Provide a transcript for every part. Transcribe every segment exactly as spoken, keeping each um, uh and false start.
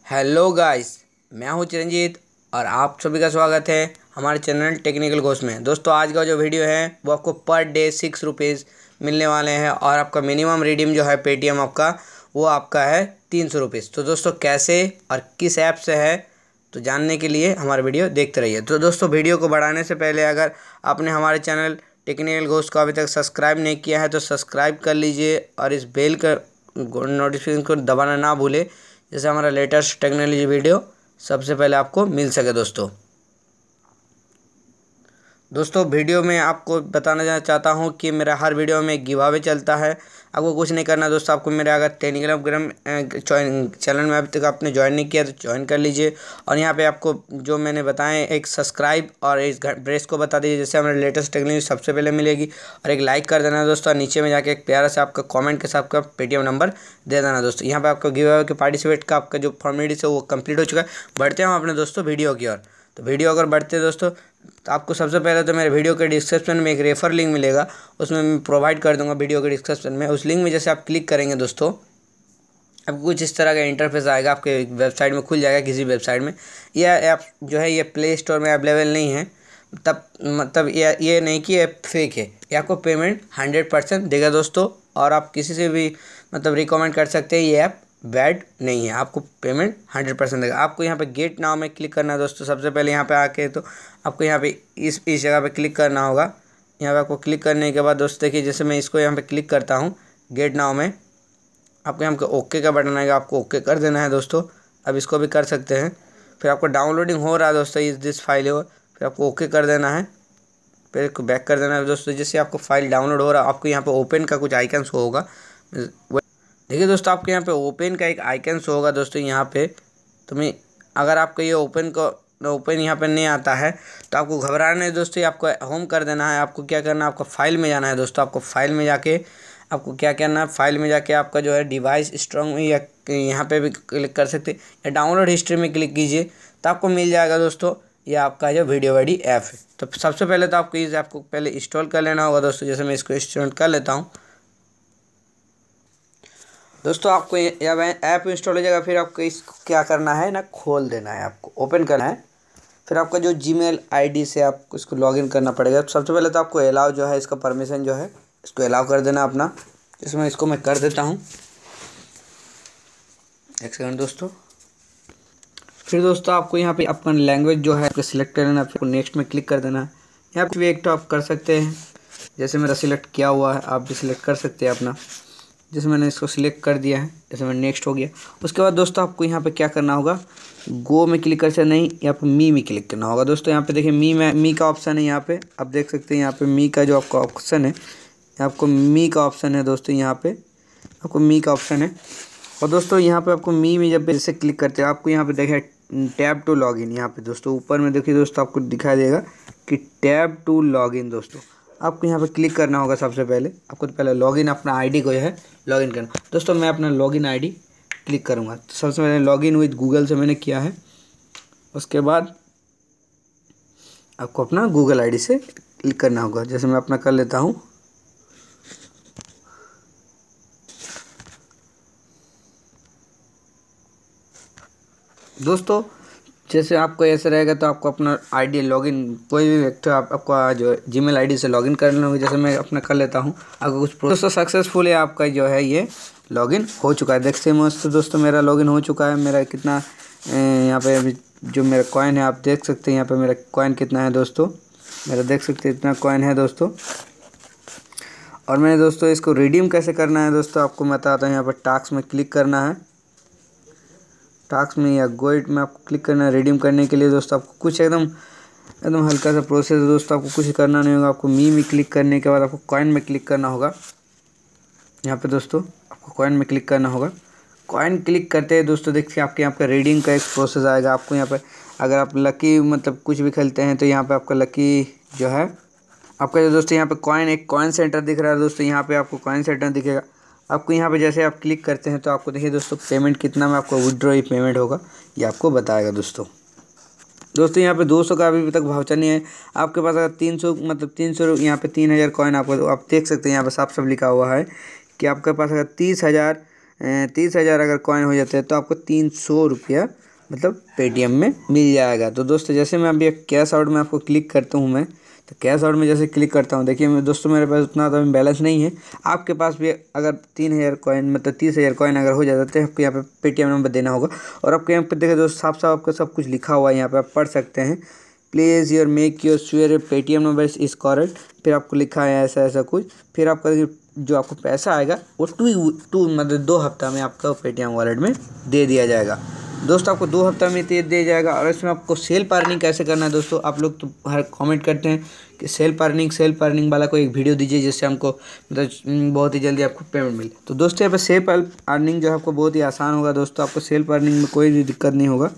Hello guys, मैं हूं चिरंजीत और आप सभी का स्वागत है हमारे चैनल टेक्निकल घोष में। दोस्तों, आज का जो वीडियो है वो आपको पर डे सिक्स रुपीज़ मिलने वाले हैं और आपका मिनिमम रिडीम जो है पेटीएम आपका वो आपका है तीन सौ रुपीज़। तो दोस्तों, कैसे और किस ऐप से है तो जानने के लिए हमारा वीडियो देखते रहिए। तो दोस्तों, वीडियो को बढ़ाने से पहले अगर आपने हमारे चैनल टेक्निकल घोष को अभी तक सब्सक्राइब नहीं किया है तो सब्सक्राइब कर लीजिए और इस बेल का नोटिफिकेशन को दबाना ना भूले, जैसे हमारा लेटेस्ट टेक्नोलॉजी वीडियो सबसे पहले आपको मिल सके। दोस्तों दोस्तों वीडियो में आपको बताना चाहता हूं कि मेरा हर वीडियो में गिव अवे चलता है। आपको कुछ नहीं करना दोस्तों, आपको मेरे अगर टेलीग्राम चैनल में अभी तक आपने ज्वाइन नहीं किया तो ज्वाइन कर लीजिए और यहाँ पे आपको जो मैंने बताएं एक सब्सक्राइब और इस प्रेस को बता दीजिए, जैसे हमारे लेटेस्ट टेक्नोलॉजी सबसे पहले मिलेगी। और एक लाइक कर देना दोस्तों, नीचे में जाके एक प्यारा से आपका कॉमेंट के साथ आपका पेटीएम नंबर दे देना दोस्तों। यहाँ पर आपका गिव अवे के पार्टिसिपेट का आपका जो फॉर्मेलिटीज है वो कंप्लीट हो चुका है। बढ़ते हैं अपने दोस्तों वीडियो की ओर। तो वीडियो अगर बढ़ते हैं दोस्तों तो आपको सबसे पहले तो मेरे वीडियो के डिस्क्रिप्शन में एक रेफर लिंक मिलेगा, उसमें मैं प्रोवाइड कर दूंगा वीडियो के डिस्क्रिप्शन में। उस लिंक में जैसे आप क्लिक करेंगे दोस्तों, आपको कुछ इस तरह का इंटरफेस आएगा, आपके वेबसाइट में खुल जाएगा किसी वेबसाइट में। यह ऐप जो है ये प्ले स्टोर में अवेलेबल नहीं है, तब मतलब ये ये नहीं कि ये फेक है। ये आपको पेमेंट हंड्रेड परसेंट देगा दोस्तों और आप किसी से भी मतलब रिकमेंड कर सकते हैं, ये ऐप बैड नहीं है, आपको पेमेंट हंड्रेड परसेंट देगा। आपको यहाँ पे गेट नाउ में क्लिक करना है दोस्तों। सबसे पहले यहाँ पे आके तो आपको यहाँ पे इस इस जगह पे क्लिक करना होगा। यहाँ पे आपको क्लिक करने के बाद दोस्तों देखिए, जैसे मैं इसको यहाँ पे क्लिक करता हूँ गेट नाउ में, आपको यहाँ पे ओके का बटन आएगा, आपको ओके कर देना है दोस्तों। अब इसको भी कर सकते हैं। फिर आपको डाउनलोडिंग हो रहा है दोस्तों इस दिस फाइल हो, फिर आपको ओके कर देना है, फिर इसको बैक कर देना है दोस्तों। जैसे आपको फाइल डाउनलोड हो रहा है, आपको यहाँ पर ओपन का कुछ आइकन शो होगा। देखिए दोस्तों, आपके यहाँ पे ओपन का एक आइकन शो होगा दोस्तों यहाँ पे। तो मैं अगर आपको ये ओपन को ओपन यहाँ पे नहीं आता है तो आपको घबराना नहीं दोस्तों, आपको होम कर देना है। आपको क्या करना है, आपको फाइल में जाना है दोस्तों। आपको फाइल में जाके आपको क्या करना है, फाइल में जाके आपका जो है डिवाइस स्ट्रॉन्ग में या यहाँ पे भी क्लिक कर सकते हैं या डाउनलोड हिस्ट्री में क्लिक कीजिए तो आपको मिल जाएगा दोस्तों ये आपका जो वीडियो वाली ऐप है। तो सबसे पहले तो आपको इस ऐप को पहले इंस्टॉल कर लेना होगा दोस्तों। जैसे मैं इसको इंस्टॉल कर लेता हूँ दोस्तों, आपको जब ऐप इंस्टॉल हो जाएगा फिर आपको इसको क्या करना है ना, खोल देना है, आपको ओपन करना है। फिर आपका जो जीमेल आईडी से आपको इसको लॉगिन करना पड़ेगा। तो सबसे पहले तो आपको अलाउ जो है इसका परमिशन जो है इसको अलाउ कर देना अपना। इसमें इसको मैं कर देता हूँ, एक सेकंड दोस्तों। फिर दोस्तों आपको यहाँ पे अपना लैंग्वेज जो है आपको सिलेक्ट कर लेना, फिर नेक्स्ट में क्लिक कर देना है। यहाँ पर भी एक तो आप कर सकते हैं, जैसे मेरा सिलेक्ट किया हुआ है आप भी सिलेक्ट कर सकते हैं अपना। जैसे मैंने इसको सिलेक्ट कर दिया है, जैसे मैं नेक्स्ट हो गया। उसके बाद दोस्तों आपको यहाँ पे क्या करना होगा, गो में क्लिक कर से नहीं, यहाँ पे मी में क्लिक करना होगा दोस्तों। यहाँ पे देखिए मी में मी का ऑप्शन है, यहाँ पे आप देख सकते हैं। यहाँ पे मी का जो आपका ऑप्शन है, आपको मी का ऑप्शन है दोस्तों। यहाँ पे आपको मी का ऑप्शन है और दोस्तों यहाँ पे आपको मी में जब जैसे क्लिक करते हैं आपको यहाँ पे देखिए टैब टू लॉग इन। यहाँ पे दोस्तों ऊपर में देखिए दोस्तों आपको दिखाई देगा कि टैब टू लॉग इन। दोस्तों आपको यहाँ पे क्लिक करना होगा। सबसे पहले आपको तो पहले लॉगिन अपना आईडी को जो है लॉगिन करना। दोस्तों मैं अपना लॉगिन आईडी क्लिक करूँगा। तो सबसे पहले लॉगिन विद गूगल से मैंने किया है। उसके बाद आपको अपना गूगल आईडी से क्लिक करना होगा। जैसे मैं अपना कर लेता हूँ। दोस्तों जैसे आपको ऐसे रहेगा तो आपको अपना आईडी लॉगिन कोई भी व्यक्ति आप आपका जो जीमेल आईडी से लॉगिन कर लेना होगा। जैसे मैं अपना कर लेता हूँ। अगर कुछ प्रोसेस सक्सेसफुल है आपका जो है ये लॉगिन हो चुका है। देखते हैं दोस्तों दोस्तों मेरा लॉगिन हो चुका है। मेरा कितना यहाँ पे अभी जो मेरा कॉइन है आप देख सकते हैं। यहाँ पे मेरा कॉइन कितना है दोस्तों, मेरा देख सकते हैं इतना कॉइन है दोस्तों। और मैंने दोस्तों इसको रिडीम कैसे करना है दोस्तों आपको मैं बताता हूँ। यहाँ पर टास्क में क्लिक करना है, टास्क में या गोइट में आपको क्लिक करना है रिडीम करने के लिए। दोस्तों आपको कुछ एकदम एकदम हल्का सा प्रोसेस है दोस्तों, आपको कुछ करना नहीं होगा। आपको मी में क्लिक करने के बाद आपको कॉइन में क्लिक करना होगा। यहाँ पे दोस्तों आपको कॉइन में क्लिक करना होगा। कॉइन क्लिक करते हैं दोस्तों देखिए आपके यहाँ पे रीडिंग का एक प्रोसेस आएगा। आपको यहाँ पे अगर आप लकी मतलब कुछ भी खेलते हैं तो यहाँ पे आपका लकी जो है आपका जो दोस्तों यहाँ पे कॉइन एक कॉइन सेंटर दिख रहा है दोस्तों। यहाँ पे आपको कॉइन सेंटर दिखेगा। आपको यहाँ पे जैसे आप क्लिक करते हैं तो आपको देखिए दोस्तों पेमेंट कितना में आपको विड्रॉ ही पेमेंट होगा ये आपको बताएगा दोस्तों। दोस्तों यहाँ पे दो सौ का अभी तक वाउचर नहीं है। आपके पास अगर तीन सौ मतलब तीन सौ यहाँ पे तीन हज़ार कॉइन आपको आप देख सकते हैं। यहाँ पे साफ साफ लिखा हुआ है कि आपके पास अगर तीस हज़ार तीस हज़ार अगर कॉइन हो जाते हैं तो आपको तीन सौ रुपया मतलब पेटीएम में मिल जाएगा। तो दोस्तों जैसे मैं अभी कैश आउट में आपको क्लिक करता हूँ, मैं तो कैश आउट में जैसे क्लिक करता हूँ, देखिए मैं दोस्तों मेरे पास उतना तो बैलेंस नहीं है। आपके पास भी अगर तीन हज़ार कॉइन मतलब तीस हज़ार कॉइन अगर हो जाता तो आपको यहाँ पे पेटीएम नंबर देना होगा। और आपको यहाँ पे देखिए दोस्तों साफ साफ आपको सब कुछ लिखा हुआ है, यहाँ पे आप पढ़ सकते हैं। Please your make your sure Paytm number is correct. फिर आपको लिखा है ऐसा ऐसा कुछ। फिर आपका जो आपको पैसा आएगा वो टू टू मतलब दो हफ्ता में आपका पेटीएम वॉलेट में दे दिया जाएगा। दोस्तों आपको दो हफ्ता में दे दिया जाएगा। और इसमें आपको सेल्फ अर्निंग कैसे करना है दोस्तों, आप लोग तो हर कमेंट करते हैं कि सेल्फ अर्निंग सेल्फ अर्निंग वाला कोई एक वीडियो दीजिए जिससे हमको मतलब बहुत ही जल्दी आपको पेमेंट मिले। तो दोस्तों यहाँ पे सेल्फ अर्निंग जो है आपको बहुत ही आसान होगा। दोस्तों आपको सेल्फ अर्निंग में कोई भी दिक्कत नहीं होगा।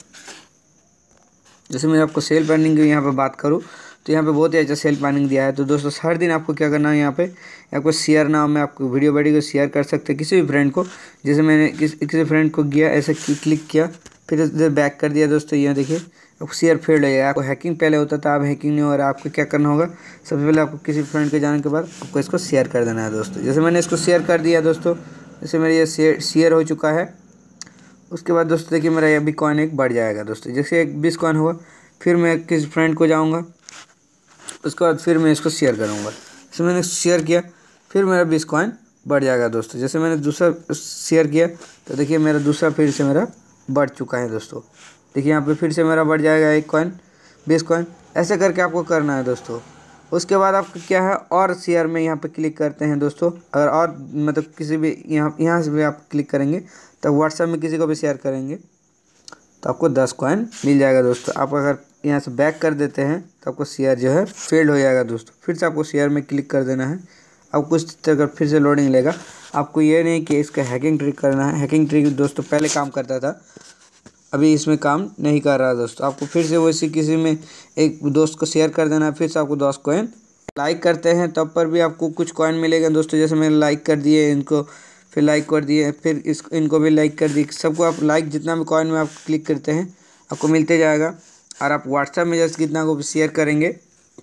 जैसे मैं आपको सेल्फ अर्निंग की यहाँ पे बात करूँ तो यहाँ पे बहुत ही अच्छा सेल्फ अर्निंग दिया है। तो दोस्तों हर दिन आपको क्या करना है, यहाँ पे आपको शेयर नाम में आपको वीडियो वीडियो को शेयर कर सकते हैं किसी भी फ्रेंड को। जैसे मैंने किस किसी फ्रेंड को किया, ऐसे क्लिक किया, फिर इधर बैक कर दिया। दोस्तों यहाँ देखिए आपको शेयर फेल्ड है। आपको हैकिंग पहले होता था, अब हैकिंग नहीं हो रहा। आपको क्या करना होगा, सबसे पहले आपको किसी फ्रेंड के जाने के बाद आपको इसको शेयर कर देना है। दोस्तों जैसे मैंने इसको शेयर कर दिया दोस्तों, जैसे मेरा ये शेयर शेयर हो चुका है। उसके बाद दोस्तों देखिए मेरा ये भी कॉइन एक बढ़ जाएगा। दोस्तों जैसे एक बीस कॉइन हुआ, फिर मैं किसी फ्रेंड को जाऊंगा, उसके बाद फिर मैं इसको शेयर करूंगा। जैसे मैंने शेयर किया, फिर मेरा बीस कॉइन बढ़ जाएगा। दोस्तों जैसे मैंने दूसरा शेयर किया तो देखिए मेरा दूसरा फिर से मेरा बढ़ चुका है। दोस्तों देखिए यहाँ पे फिर से मेरा बढ़ जाएगा एक कॉइन, बीस कॉइन। ऐसे करके आपको करना है दोस्तों। उसके बाद आपको क्या है, और शेयर में यहाँ पे क्लिक करते हैं दोस्तों। अगर और मतलब किसी भी यहाँ यहाँ से भी आप क्लिक करेंगे तो व्हाट्सएप में किसी को भी शेयर करेंगे तो आपको दस कॉइन मिल जाएगा। दोस्तों आप अगर यहाँ से बैक कर देते हैं तो आपको शेयर जो है फेल्ड हो जाएगा। दोस्तों फिर से आपको शेयर में क्लिक कर देना है। आपको कुछ तरह फिर से लोडिंग लेगा। आपको ये नहीं कि इसका हैकिंग ट्रिक करना है। हैकिंग ट्रिक दोस्तों पहले काम करता था, अभी इसमें काम नहीं कर रहा। दोस्तों आपको फिर से वैसे किसी में एक दोस्त को शेयर कर देना है। फिर से आपको दस कॉइन लाइक करते हैं तब पर भी आपको कुछ कॉइन मिलेगा। दोस्तों जैसे मैंने लाइक कर दिए इनको, फिर लाइक कर दिए, फिर इस इनको भी लाइक कर दिए। सबको आप लाइक जितना भी कॉइन में आप क्लिक करते हैं आपको मिलते जाएगा। और आप व्हाट्सएप में जैसे कितना को शेयर करेंगे,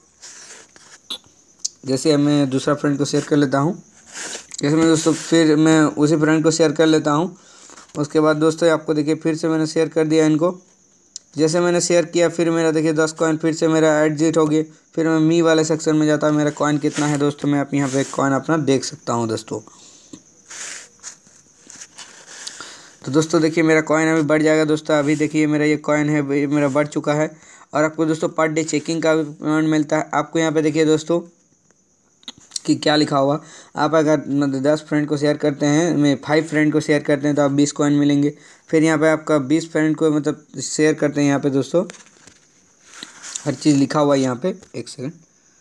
जैसे मैं दूसरा फ्रेंड को शेयर कर लेता हूँ, जैसे मैं दोस्तों फिर मैं उसी फ्रेंड को शेयर कर लेता हूँ। उसके बाद दोस्तों आपको देखिए फिर से मैंने शेयर कर दिया इनको। जैसे मैंने शेयर किया फिर मेरा देखिए दस कॉइन फिर से मेरा एडजिट हो गया। फिर मैं मी वाले सेक्शन में जाता हूँ, मेरा कॉइन कितना है दोस्तों मैं आप यहाँ पे कॉइन अपना देख सकता हूँ। दोस्तों तो दोस्तों देखिए मेरा कॉइन अभी बढ़ जाएगा। दोस्तों अभी देखिए मेरा ये कॉइन है मेरा बढ़ चुका है। और आपको दोस्तों पर डे चेकिंग का भी पेमेंट मिलता है। आपको यहाँ पे देखिए दोस्तों कि क्या लिखा हुआ, आप अगर मतलब दस फ्रेंड को शेयर करते हैं, मैं फाइव फ्रेंड को शेयर करते हैं तो आप बीस कॉइन मिलेंगे। फिर यहाँ पे आपका बीस फ्रेंड को मतलब शेयर करते हैं, यहाँ पे दोस्तों हर चीज़ लिखा हुआ है यहाँ पे। एक सेकंड,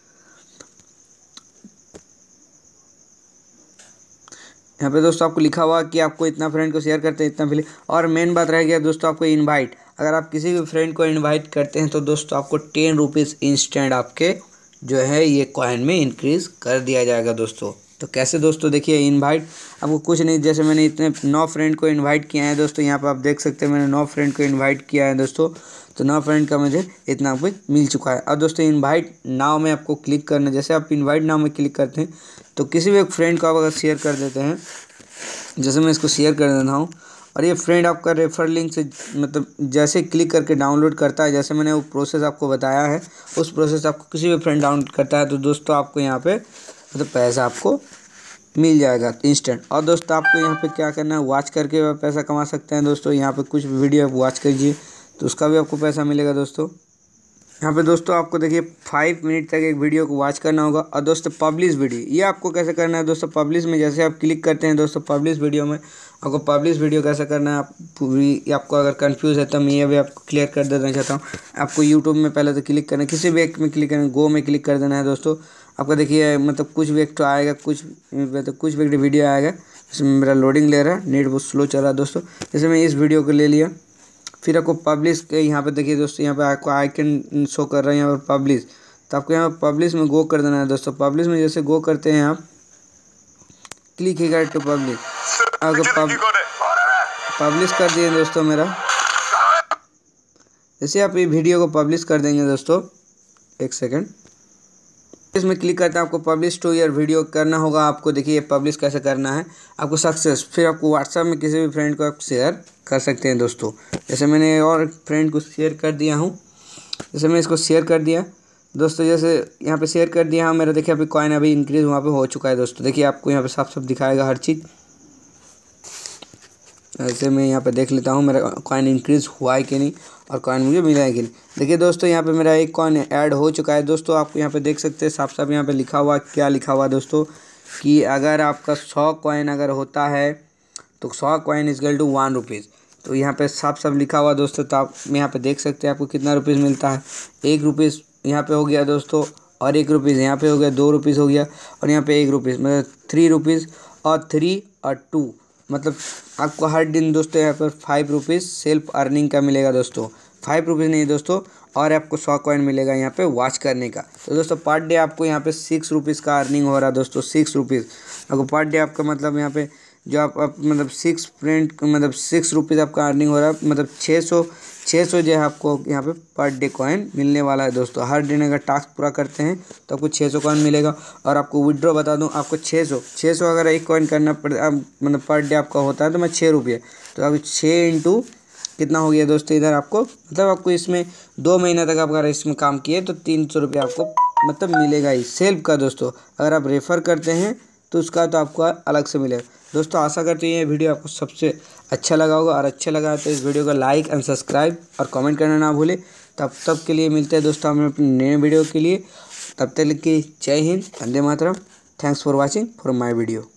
यहाँ पे दोस्तों आपको लिखा हुआ कि आपको इतना फ्रेंड को शेयर करते हैं इतना मिले। और मेन बात रह गया दोस्तों आपको इनवाइट, अगर आप किसी भी फ्रेंड को इनवाइट करते हैं तो दोस्तों आपको टेन रुपीज़ इंस्टेंट आपके जो है ये कॉइन में इंक्रीज़ कर दिया जाएगा। दोस्तों तो कैसे दोस्तों देखिए इनवाइट आपको कुछ नहीं, जैसे मैंने इतने नौ फ्रेंड को इनवाइट किया है दोस्तों, यहाँ पर आप देख सकते हैं मैंने नौ फ्रेंड को इनवाइट किया है दोस्तों। तो नौ फ्रेंड का मुझे इतना कुछ मिल चुका है। अब दोस्तों इनवाइट नाउ में आपको क्लिक करना, जैसे आप इनवाइट नाउ में क्लिक करते हैं तो किसी भी एक फ्रेंड को आप अगर शेयर कर देते हैं, जैसे मैं इसको शेयर कर देता हूँ और ये फ्रेंड आपका रेफर लिंक से मतलब जैसे क्लिक करके डाउनलोड करता है, जैसे मैंने वो प्रोसेस आपको बताया है उस प्रोसेस आपको किसी भी फ्रेंड डाउनलोड करता है तो दोस्तों आपको यहाँ पे मतलब पैसा आपको मिल जाएगा इंस्टेंट। और दोस्तों आपको यहाँ पे क्या करना है, वॉच करके पैसा कमा सकते हैं। दोस्तों यहाँ पे कुछ वीडियो आप वॉच कीजिए तो उसका भी आपको पैसा मिलेगा। दोस्तों यहाँ पे दोस्तों आपको देखिए फाइव मिनट तक एक वीडियो को वॉच करना होगा। और दोस्तों पब्लिश वीडियो ये आपको कैसे करना है दोस्तों, पब्लिश में जैसे आप क्लिक करते हैं दोस्तों पब्लिश वीडियो में, आपको पब्लिश वीडियो कैसे करना है आप पूरी आपको अगर कंफ्यूज है तो मैं ये भी आपको क्लियर कर देना चाहता हूँ। आपको यूट्यूब में पहले तो क्लिक करना है, किसी भी एक में क्लिक करना है, गो में क्लिक कर देना है। दोस्तों आपको देखिए मतलब कुछ भी एक तो आएगा, कुछ मतलब कुछ भी एक वीडियो आएगा। इसमें मेरा लोडिंग ले रहा है, नेट बहुत स्लो चल रहा है दोस्तों। जैसे मैं इस वीडियो को ले लिया, फिर आपको पब्लिश के यहाँ पे देखिए दोस्तों यहाँ पे आपको आइकन शो कर रहा है यहाँ पर पब्लिश, तो आपको यहाँ पब्लिश में गो कर देना है। दोस्तों पब्लिश में जैसे गो करते हैं आप क्लिक ही टू पब्लिश, अगर पब्लिश कर दिए दोस्तों मेरा, जैसे आप ये वीडियो को पब्लिश कर देंगे दोस्तों, एक सेकंड इसमें क्लिक करते हैं, आपको पब्लिश टू योर वीडियो करना होगा। आपको देखिए पब्लिश कैसे करना है, आपको सक्सेस, फिर आपको व्हाट्सएप में किसी भी फ्रेंड को आप शेयर कर सकते हैं दोस्तों। जैसे मैंने और फ्रेंड को शेयर कर दिया हूँ, जैसे मैं इसको शेयर कर दिया दोस्तों, जैसे यहाँ पे शेयर कर दिया हूँ मेरा। देखिए अभी कॉइन अभी इंक्रीज़ वहाँ पे हो चुका है दोस्तों। देखिए आपको यहाँ पे साफ साफ दिखाएगा हर चीज़। ऐसे मैं यहाँ पे देख लेता हूँ मेरा कॉइन इंक्रीज़ हुआ है कि नहीं और कॉइन मुझे मिला है कि नहीं। देखिए दोस्तों यहाँ पे मेरा एक कॉइन ऐड हो चुका है दोस्तों। आपको यहाँ पे देख सकते हैं साफ साफ यहाँ पे लिखा हुआ, क्या लिखा हुआ दोस्तों, कि अगर आपका सौ कॉइन अगर होता है तो सौ coin is equal to one rupees. तो यहाँ पे साफ साफ लिखा हुआ दोस्तों। तो आप यहाँ पे देख सकते हैं आपको कितना रुपीज़ मिलता है। एक रुपीज़ यहाँ पे हो गया दोस्तों, और एक रुपीज़ यहाँ पे हो गया, दो रुपीज़ हो गया, और यहाँ पे एक रुपीज़, मतलब थ्री रुपीज़ और थ्री और टू, मतलब आपको हर दिन दोस्तों यहाँ पर फाइव रुपीज़ सेल्फ अर्निंग का मिलेगा दोस्तों। फाइव रुपीज़ नहीं दोस्तों, और आपको सौ कॉइन मिलेगा यहाँ पे वॉच करने का। तो दोस्तों पर डे आपको यहाँ पे सिक्स रुपीज़ का अर्निंग हो रहा है दोस्तों। सिक्स रुपीज़ आपको पर डे, आपका मतलब यहाँ पे जो आप, आप मतलब सिक्स फ्रेंड मतलब सिक्स रुपीज़ आपका अर्निंग हो रहा है, मतलब छः सौ छः सौ जो है आपको यहाँ पे पर डे कॉइन मिलने वाला है दोस्तों। हर दिन अगर टास्क पूरा करते हैं तो आपको छः सौ कॉइन मिलेगा। और आपको विड्रॉ बता दूं, आपको छः सौ छः सौ अगर एक कॉइन करना पड़े, मतलब पर डे आपका होता है तो मैं छः रुपये, तो अब छः इंटू कितना हो गया दोस्तों इधर आपको, मतलब आपको इसमें दो महीना तक आप अगर इसमें काम किए तो तीन सौ रुपये आपको मतलब मिलेगा ही सेल्फ का दोस्तों। अगर आप रेफ़र करते हैं तो उसका तो आपको अलग से मिलेगा दोस्तों। आशा करते हैं ये वीडियो आपको सबसे अच्छा लगा होगा, और अच्छा लगा तो इस वीडियो को लाइक एंड सब्सक्राइब और कमेंट करना ना भूलें। तब तब के लिए मिलते हैं दोस्तों हमें अपने नए वीडियो के लिए। तब तक के जय हिंद, वंदे मातरम। Thanks for watching for my video.